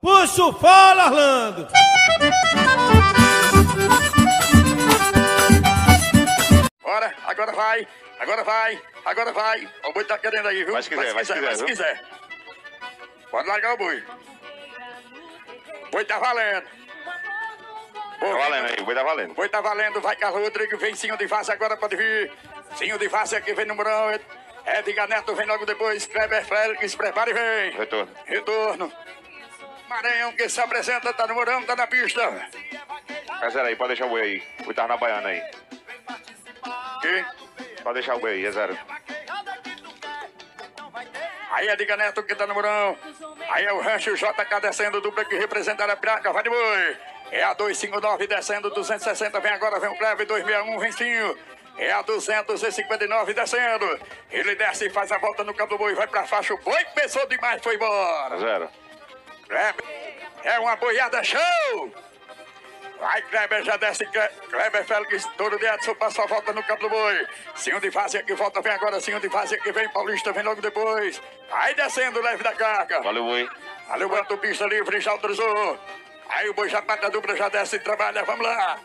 Puxa o fole, Orlando. Bora, agora vai. O boi tá querendo aí, viu? Vai se quiser. Pode largar o boi. O boi tá valendo. Tá valendo aí, o boi tá valendo. O boi tá valendo, vai Carlos Rodrigues, vem Sinho de Face, agora pode vir. Sinho de Face aqui, vem no Murão. Edgar Neto vem logo depois. Kleber Félix, prepara e vem. Retorno. Maranhão que se apresenta, tá no Murão, tá na pista. Zero aí, pode deixar o boi aí. O boi tá na baiana aí. Quem? Pode deixar o boi aí, é zero. Aí Edgar Neto que tá no Murão. Aí é o Rancho JK descendo, dupla que representa a Piraca, vai de boi. É a 259 descendo, 260, vem agora, vem o Kleber, 261, vem Sinho. É a 259 descendo. Ele desce e faz a volta no campo do boi, vai pra faixa, o boi pensou demais, foi embora. Zero. Kleber, é uma boiada show. Vai Kleber, já desce, Kleber Félix, todo de Edson, passa a volta no campo do boi. Sinho de Fase aqui, volta, vem agora, Sinho de Fase aqui, vem Paulista, vem logo depois. Vai descendo, leve da carga. Valeu, boi. Valeu, Banto, pista livre, já autorizou. Aí o boi já pata a dupla, já desce e trabalha, vamos lá.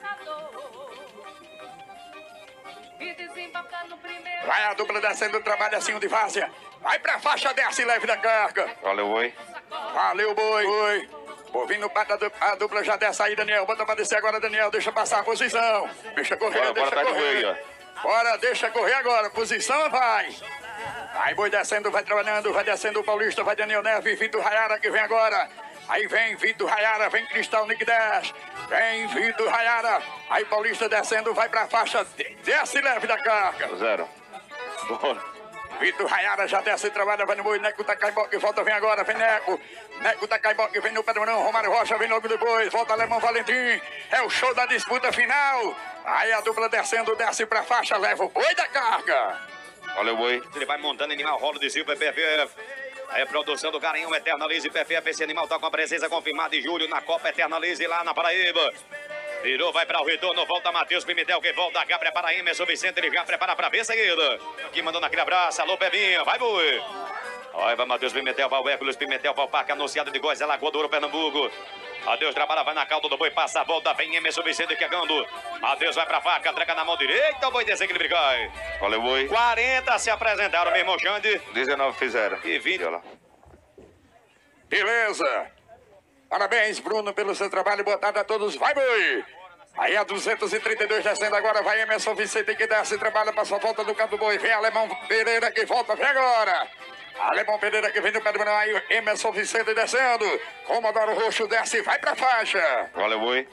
Vai a dupla descendo, trabalha Sinho de Fase. Vai pra faixa, desce e leve da carga. Valeu, boi. Valeu, boi. Bovino pata a dupla, já desce aí, Daniel. Bota pra descer agora, Daniel. Deixa passar a posição. Deixa correr, deixa tá correr. De boi, Bora, deixa correr agora. Posição, vai. Aí boi descendo, vai trabalhando, vai descendo o Paulista, vai Daniel Neves, Vitor Rayara que vem agora. Aí vem Vitor Rayara, vem Cristal Nick 10. Vem Vitor Rayara. Aí Paulista descendo, vai pra faixa, desce e leve da carga. Zero. Bora. Vitor Rayara já desce e trabalha, vai no boi, Neco Tacaibó que volta, vem agora, vem Neco. Neco Tacaibó que vem no pé do Murão, Romário Rocha vem logo depois, volta Alemão Valentim. É o show da disputa final. Aí a dupla descendo, desce pra faixa, leva o boi da carga. Valeu, boi. Ele vai montando animal, rolo de Silva, PFF. Aí a produção do Garanhão Eternalize, PFF. Esse animal tá com a presença confirmada em julho na Copa Eternalize lá na Paraíba. Virou, vai para o retorno, volta Matheus Pimentel que volta, já prepara Emerson Vicente, ele já prepara pra ver seguida. Aqui mandando aquele abraço, alô Pebinho, vai boi. Aí vai Matheus Pimentel, vai o Hércules Pimentel, vai o Parque Anunciado de Góis, Lagoa do Ouro, Pernambuco. Adeus, trabalha, vai na cauda do boi, passa a volta, vem Emerson Vicente chegando. Adeus, vai pra faca, treca na mão direita, o boi desequilíbrio cai. Valeu, boi. 40 se apresentaram, meu irmão Xande. 19 fizeram. E 20. Olha lá. Beleza. Parabéns, Bruno, pelo seu trabalho. Boa tarde a todos. Vai, boi. Aí a 232 descendo agora. Vai Emerson Vicente que desce. Trabalha para sua volta do campo do boi. Vem Alemão Pereira que volta. Vem agora. Alemão Pereira que vem no pé do Murão. Aí Emerson Vicente descendo. Comodoro Roxo desce e vai pra faixa. Valeu, boi.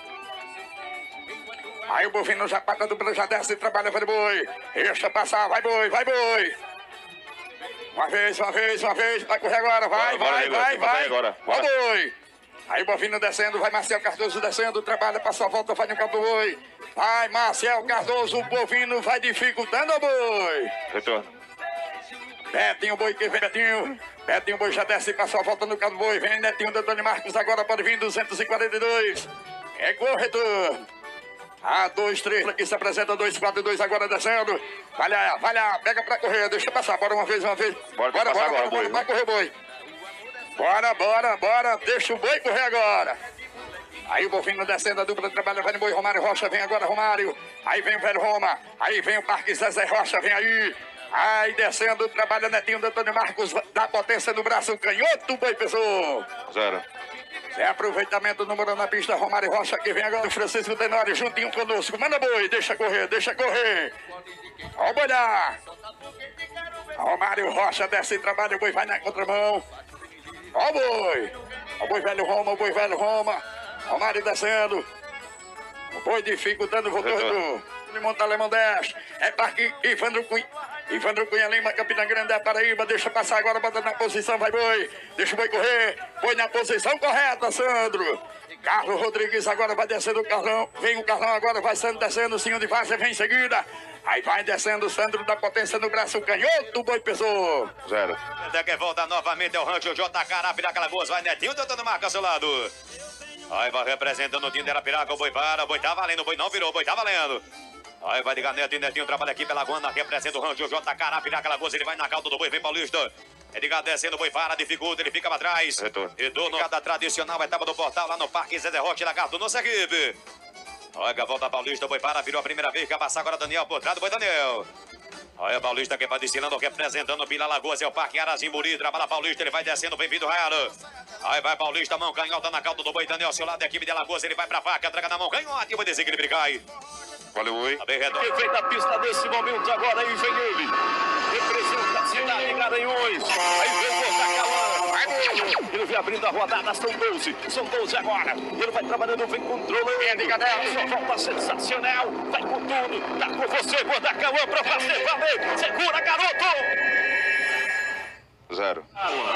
Aí o bovino já pata dupla, já desce e trabalha para o boi. Deixa passar. Vai, boi. Vai, boi. Uma vez. Vai correr agora. Vai. Agora. Vai, boi. Aí o bovino descendo, vai Marcel Cardoso descendo, trabalha, passa a volta, vai no campo do boi. Vai Marcel Cardoso, o bovino vai dificultando o boi. Retorno. Betinho, boi que vem, Betinho, boi já desce, passa a volta no campo do boi. Vem Netinho do Antônio Marcos, agora pode vir 242. É gol, retorno. A 2-3, aqui se apresenta 2-4-2 agora descendo. Vai lá, pega pra correr, deixa passar, bora uma vez. Bora, vai correr, boi. Bora, deixa o boi correr agora. Aí o bovino descendo, a dupla trabalha, vai no boi, Romário Rocha, vem agora Romário. Aí vem o velho Roma, aí vem o Parque Zezé Rocha, vem aí. Aí descendo, trabalha Netinho do Antônio Marcos, dá potência no braço, canhoto, o boi pesou. Zero. É aproveitamento, número na pista, Romário Rocha, que vem agora o Francisco Tenório, juntinho conosco. Manda boi, deixa correr. Ó o boi lá. Romário Rocha desce e trabalha, o boi vai na contramão. Ó o boi velho Roma. Romário descendo. O boi dificultando, voltou. Ele monta Alemão 10. É Parque Ivandro Cunha Lima, Campina Grande, é Paraíba. Deixa passar agora, bota na posição, vai boi. Deixa o boi correr. Boi na posição correta, Sandro. Carlos Rodrigues agora vai descendo o Carlão. Vem o Carlão agora, vai Sandro descendo. O Sinho de Várzea vem em seguida. Aí vai descendo o Sandro da potência no braço canhoto, o boi pesou. Zero. Até que volta novamente é o Rancho JK, Arapiraca, Lagoas, vai Netinho tentando marcar ao seu lado. Aí vai representando o time de Arapiraca, o boi para, o boi tá valendo, o boi não virou, o boi tá valendo. Aí vai ligar Neto e Netinho trabalha aqui pela Guana, representa o Rancho JK, Arapiraca, Lagoas, ele vai na cauda do boi, vem Paulista. Edgar descendo, boi para, dificulta, ele fica pra trás. Retorno da tradicional etapa do portal lá no Parque Zezé Roque, Lagarto, nossa equipe. Olha, volta Paulista, boi para, virou a primeira vez, quer passar agora Daniel por trás do boi Daniel. Olha, Paulista que vai destilando, representando Vila Lagoas, é o Parque Arazimburi, trabalha Paulista, ele vai descendo, bem-vindo, Raro. Aí vai Paulista, mão canhota na cauda do boi Daniel, ao seu lado da equipe de Lagoas, ele vai pra faca, traga na mão canhota e o desequilíbrio cai. Valeu, oi. Quem vem da pista nesse momento agora, aí vem ele. Representa a cidade de Garanhuns. Aí vem o Botacalã. Ele vem abrindo a rodada, são 12 agora. Ele vai trabalhando, vem controlando. Só volta sensacional. Vai com tudo. Tá com você, Botacalã, pra fazer valer. Segura, garoto. 0.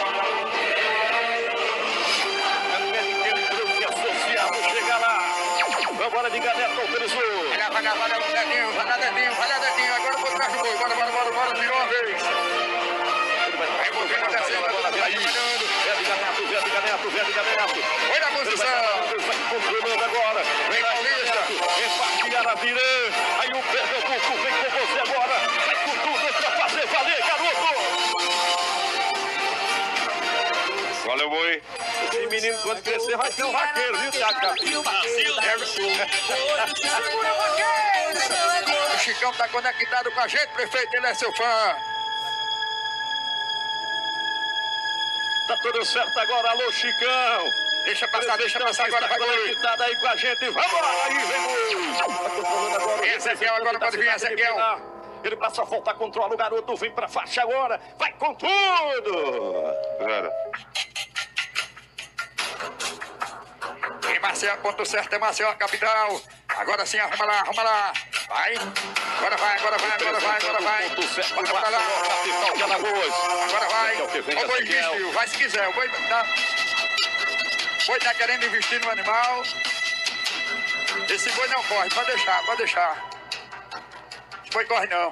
Chega lá. Vambora de Ganeto, autorizou. Vai dedinho. Agora por trás do boi. Bora, virou a vez. Aí o boi descendo, vai trabalhando. Vem de Ganeto. Olha a posição. Vai controlando agora. Vem Paulista. Empate Aravirã. Aí o Pernambuco vem com você agora. Vai com tudo pra fazer valer, garoto. Valeu, boi. Esse menino, quando crescer, vai ser um vaqueiro, viu, Thiago? O Chicão tá conectado com a gente, prefeito, ele é seu fã. Tá tudo certo agora, alô, Chicão. Deixa passar agora, vai boi. Conectado aí com a gente, vambora, aí vem boi. Tá controlando agora. Ezequiel agora pode vir, Ezequiel. Ele passa a volta, controla o garoto, vem pra faixa agora, vai com tudo. 0. E Marcel, ponto certo, é Marcel, a capital. Agora sim, arruma lá. Vai. Agora vai. Ponto certo, Bora pra lá. capital de Alagoas. Agora vai. Vem, O boi investiu, vai se quiser. O boi tá querendo investir no animal. Esse boi não corre, pode deixar. Esse boi corre não.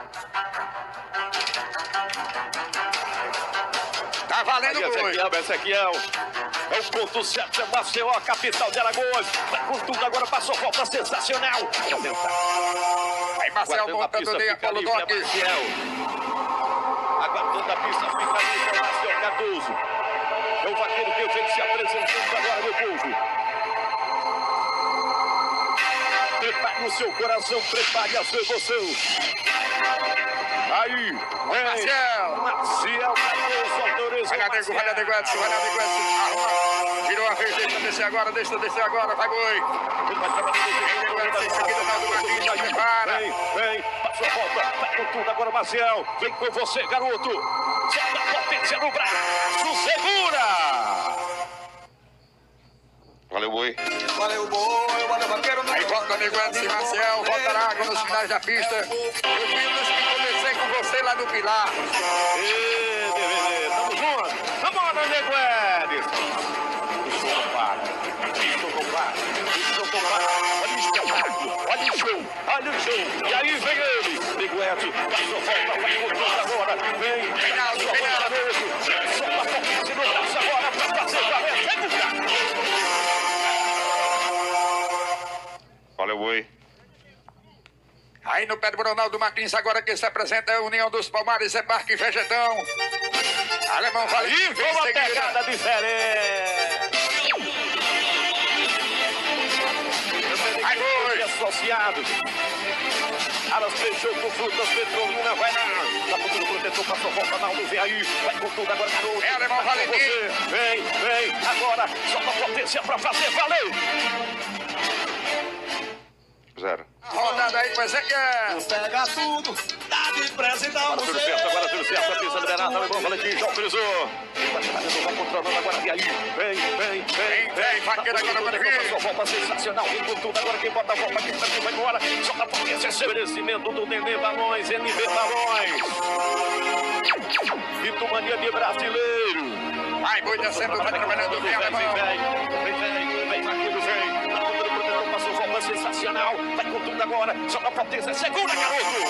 Tá valendo o boi. Ezequiel. É o ponto certo, é Maceió, a capital de Alagoas. Vai com tudo agora, passou volta sensacional. Aí Marcel montando ali a Paulo Doc. Aguardando a pista, fica ali com o Marcel Cardoso. É o vaqueiro que vem se apresentando agora, meu povo. Prepare o seu coração, prepare a sua emoção. Aí, Marcel Cardoso, autorizou. Vai na nego Edson. Arruma. Virou a vez, deixa descer agora, vai boi. Vem, passou a volta, vai com tudo agora, Marcel. Vem com você, garoto. Solta a potência no braço, segura. Valeu, boi. Valeu, vaqueiro. Aí volta o nego Edson e Marcel, volta lá agora nos finais da pista. Eu vi nos que comecei com você lá no Pilar. Ê, DVD, tamo junto. Vamos, nego Edson. Isso não para. Olha o espetáculo, olha o show. E aí vem ele, nego Edson. Passou, volta, vai com tudo agora. Vem, Reinaldo. solta a potência no braço agora pra fazer valer. Valeu, boi. Aí no pé do Ronaldo Martins, agora que se apresenta é a União dos Palmares, é Parque Vegetão. Alemão vale. E com uma pegada diferente. Vai, boi. Associado. Aras Peixoto, Frutas, Petrolina, vai lá. Tá procurando protetor, passou volta, Naldo, vem aí. Vai com tudo agora, garoto. É, Alemão Valentim. Vem, agora. Solta a potência pra fazer valer. 0. Rodada aí com Ezequiel. Pega tudo, tá de presente a Agora tudo certo, a pista liberada, o irmão Valentim já autorizou. Vai controlando agora, e aí, vem, vaqueira agora pode vir. Sua volta sensacional, vem com tudo, agora quem bota a volta aqui pra quem vai embora, só pra potência, esse merecimento do NB Balões, Vitomania de brasileiro. Vai, boi descendo, vai trabalhando bem, Alemão. Vem, vaqueiro, vem. Tá tudo protetor, passou volta sensacional, vai com tudo agora, só pra potência, segura, garoto.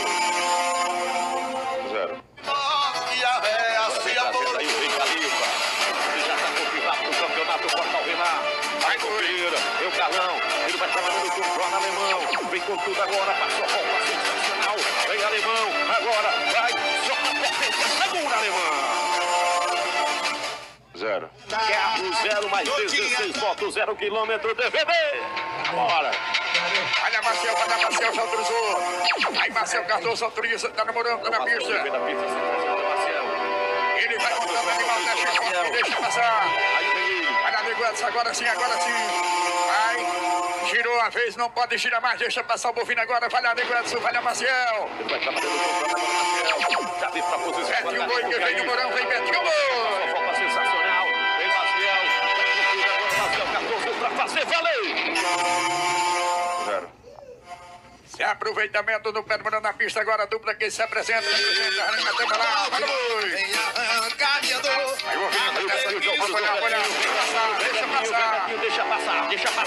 0. E a véia, Aí vem Califa, ele já está confirmado no campeonato Portal Renar. Vai Correira, o Carlão, ele vai trabalhando com o João Alemão. Vem com tudo agora, passou a volta sensacional. Vem Alemão, agora vai, só a potência, segura Alemão. 0. Carro 0, mais 16 votos, 0 quilômetro, DVD. Bora. Olha, Marcel, já autorizou. Aí, Marcel Cardoso autoriza, tá namorando, tá na pista. Ele vai montando o animal, deixa passar. Olha, amigo Edson, agora sim. Vai, girou a vez, não pode girar mais, deixa passar o bovino agora. Vai lá, amigo Edson, vai lá, Marcel. Ele vai trabalhando o controle agora, Marcel. Já vem pra posição. Betinho Boi, que vem no Morão, vem Betinho Boi. Volta sensacional. Vem Marcel. Agora Marcel Cardoso pra fazer valer. 0. Se aproveitamento do pé do Morão na pista, agora a dupla que se apresenta. Arrancando lá, vai, Boi. Aí o ovinho tá nessa aqui, vamos olhar, deixa passar.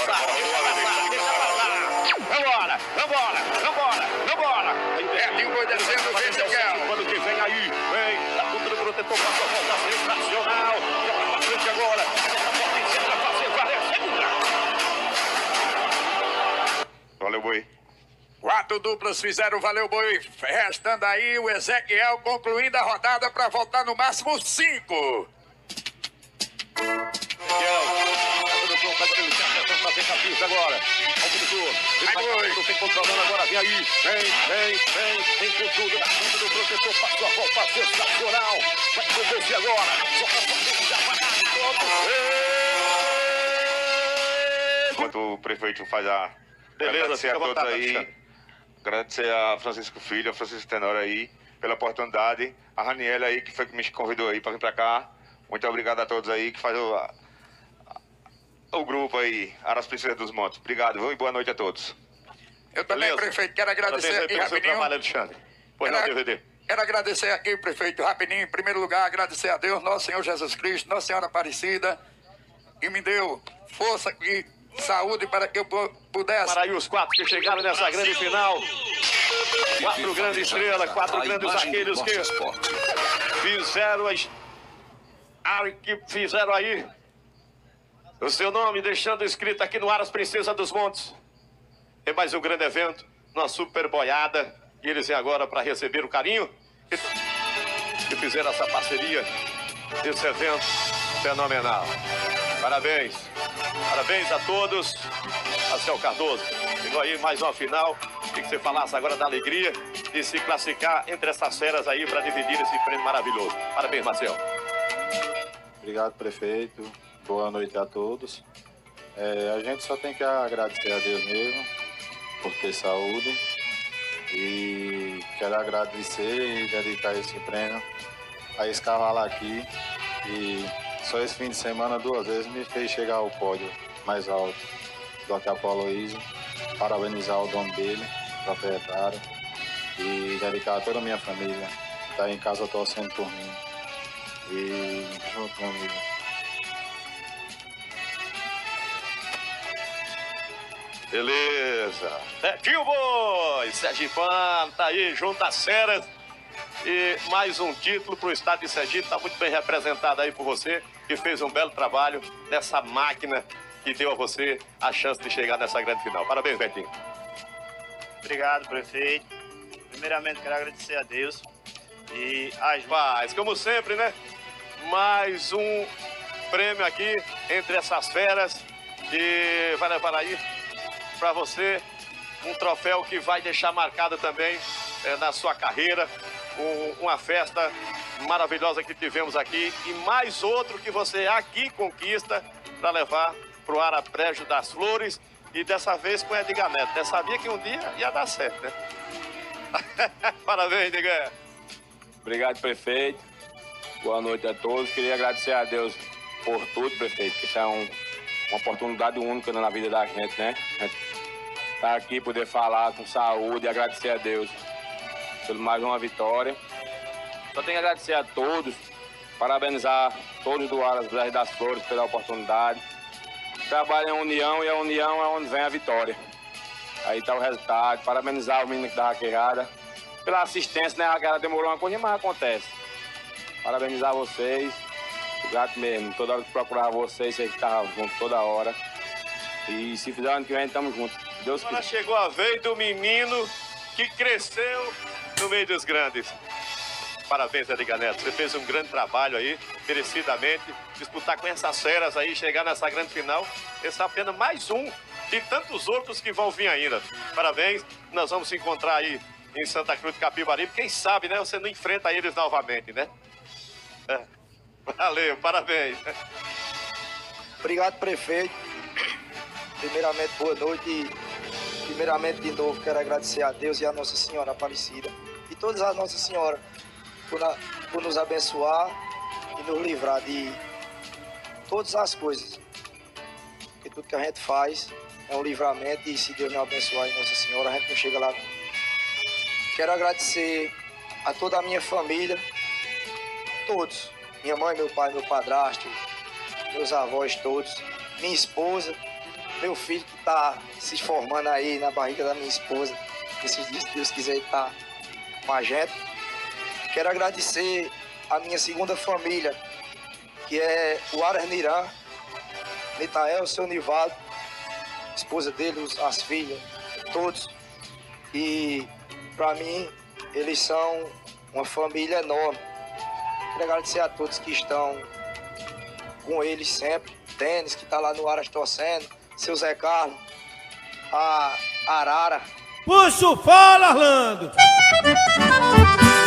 Vambora. Betinho Boi descendo, vem, Ezequiel. Quando que vem aí, vem, tá contra o protetor, passou a volta sensacional. Já vai pra frente agora, essa potência pra fazer valer a segunda. Valeu, Boi. 4 duplas fizeram, valeu, Boi. Restando aí o Ezequiel concluindo a rodada para voltar no máximo 5. Tá dando pronto, pra fazer a pista agora. Ao produtor, ele vai controlando agora, vem aí, vem com tudo na frente do protetor, passou a volta sensacional. Vai convencer agora, só pra fazer já vai Enquanto o prefeito faz a... Beleza, agradecer a fica à todos vontade, aí. Alexandre. Agradecer a Francisco Filho, a Francisco Tenório aí, pela oportunidade. A Raniela aí, que foi que me convidou aí para vir para cá. Muito obrigado a todos aí que faz o grupo aí, Aras Princesas dos Montes. Obrigado, viu? E boa noite a todos. Eu também, Beleza. prefeito, quero agradecer aqui Parabéns pelo seu trabalho, rapidinho. Alexandre. Pois não, DVD. Quero agradecer aqui, prefeito, rapidinho, em primeiro lugar, agradecer a Deus, nosso Senhor Jesus Cristo, Nossa Senhora Aparecida, que me deu força e saúde para que eu pudesse. Para aí os 4 que chegaram nessa grande final. 4 grandes estrelas, 4 grandes zagueiros que fizeram aí o seu nome, deixando escrito aqui no Aras Princesa dos Montes. É mais um grande evento, uma super boiada. E eles vêm agora para receber o carinho que fizeram essa parceria, esse evento fenomenal. Parabéns a todos. Marcel Cardoso, chegou aí mais uma final. Queria que você falasse agora da alegria de se classificar entre essas feras aí para dividir esse prêmio maravilhoso. Parabéns, Marcel. Obrigado, prefeito. Boa noite a todos. A gente só tem que agradecer a Deus mesmo por ter saúde. E quero agradecer e dedicar esse prêmio a esse cavalo aqui. E só esse fim de semana 2 vezes me fez chegar ao pódio mais alto do que Apolo Easy. Parabenizar o dono dele, proprietário, e dedicar a toda a minha família que está em casa torcendo por mim. E junto comigo. Beleza. Betinho Boi, Sergipano, tá aí junto às feras. E mais um título pro estado de Sergipe, tá muito bem representado aí por você, que fez um belo trabalho nessa máquina que deu a você a chance de chegar nessa grande final. Parabéns, Betinho. Obrigado, prefeito. Primeiramente, quero agradecer a Deus e às Mas, como sempre, né? Mais um prêmio aqui entre essas feras que vai levar aí para você um troféu que vai deixar marcado também na sua carreira. Uma festa maravilhosa que tivemos aqui e mais outro que você aqui conquista para levar para o Araprédio das Flores e dessa vez com Edgar Neto. Eu sabia que um dia ia dar certo, né? Parabéns, Edgar. Obrigado, prefeito. Boa noite a todos. Queria agradecer a Deus por tudo, prefeito, que isso é uma oportunidade única na vida da gente, né? Estar aqui, poder falar com saúde e agradecer a Deus por mais uma vitória. Só tenho que agradecer a todos, parabenizar todos do Aras das Flores pela oportunidade. Trabalho em união e a união é onde vem a vitória. Aí está o resultado. Parabenizar o menino que dá a queirada pela assistência, né? A guerra demorou uma coisa, mas acontece. Parabenizar vocês. Grato mesmo. Toda hora que procurar vocês estavam juntos toda hora. E se fizer ano que vem, estamos juntos. Deus Agora quiser. chegou a vez do menino que cresceu no meio dos grandes. Parabéns, Edgar Neto. Você fez um grande trabalho aí, merecidamente. Disputar com essas feras aí, chegar nessa grande final. Esse é apenas mais um de tantos outros que vão vir ainda. Parabéns. Nós vamos se encontrar aí em Santa Cruz de Capibaribe. Quem sabe, né? Você não enfrenta eles novamente, né? Valeu, parabéns. Obrigado, prefeito. Primeiramente, boa noite. Primeiramente, de novo, quero agradecer a Deus e a Nossa Senhora Aparecida. E todas as Nossa Senhora por nos abençoar e nos livrar de todas as coisas. Porque tudo que a gente faz é um livramento e se Deus não abençoar em Nossa Senhora, a gente não chega lá. Quero agradecer a toda a minha família, todos. Minha mãe, meu pai, meu padrasto, meus avós todos, minha esposa, meu filho que está se formando aí na barriga da minha esposa. Esses dias, se Deus quiser, está com a gente. Quero agradecer a minha segunda família, que é o Aras Nirã, Nitael, seu Nivaldo, esposa dele, as filhas, todos. E para mim, eles são uma família enorme. Quero agradecer a todos que estão com eles sempre. Denis, que está lá no Aras torcendo, seu Zé Carlos, a Arara. Puxa o fala, Orlando!